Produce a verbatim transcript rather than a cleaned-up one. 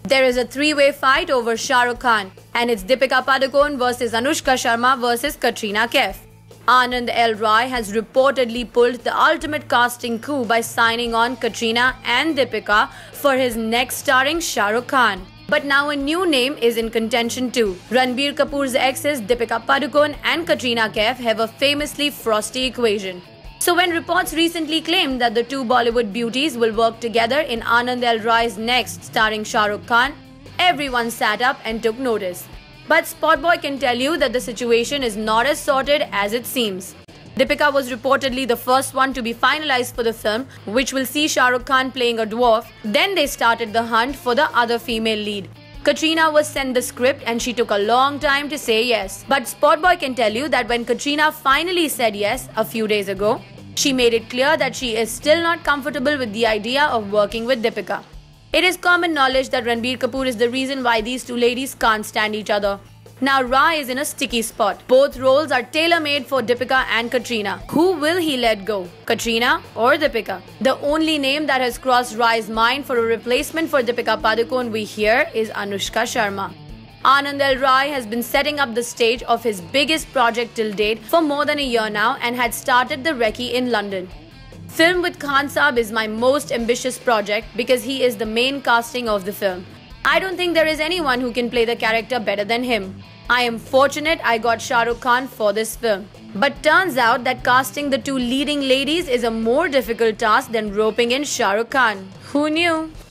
There is a three-way fight over Shah Rukh Khan, and it's Deepika Padukone versus Anushka Sharma versus Katrina Kaif. Anand L. Rai has reportedly pulled the ultimate casting coup by signing on Katrina and Deepika for his next starring Shah Rukh Khan. But now a new name is in contention too. Ranbir Kapoor's exes Deepika Padukone and Katrina Kaif have a famously frosty equation. So when reports recently claimed that the two Bollywood beauties will work together in Anand L. Rai's next starring Shah Rukh Khan, everyone sat up and took notice. But Spotboy can tell you that the situation is not as sorted as it seems. Deepika was reportedly the first one to be finalized for the film, which will see Shah Rukh Khan playing a dwarf. Then they started the hunt for the other female lead. Katrina was sent the script and she took a long time to say yes. But Spotboy can tell you that when Katrina finally said yes a few days ago, she made it clear that she is still not comfortable with the idea of working with Deepika. It is common knowledge that Ranbir Kapoor is the reason why these two ladies can't stand each other. Now Rai is in a sticky spot. Both roles are tailor-made for Deepika and Katrina. Who will he let go? Katrina or Deepika? The only name that has crossed Rai's mind for a replacement for Deepika Padukone we hear is Anushka Sharma. Anand L. Rai has been setting up the stage of his biggest project till date for more than a year now and had started the recce in London. Film with Khan Saab is my most ambitious project because he is the main casting of the film. I don't think there is anyone who can play the character better than him. I am fortunate I got Shah Rukh Khan for this film. But turns out that casting the two leading ladies is a more difficult task than roping in Shah Rukh Khan. Who knew?